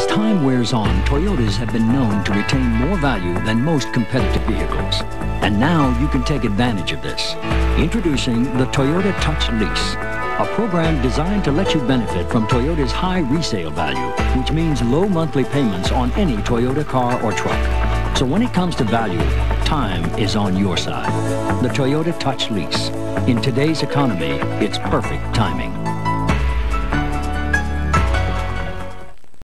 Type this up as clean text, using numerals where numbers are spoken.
As time wears on, Toyotas have been known to retain more value than most competitive vehicles. And now you can take advantage of this. Introducing the Toyota Touch Lease, a program designed to let you benefit from Toyota's high resale value, which means low monthly payments on any Toyota car or truck. So when it comes to value, time is on your side. The Toyota Touch Lease. In today's economy, it's perfect timing.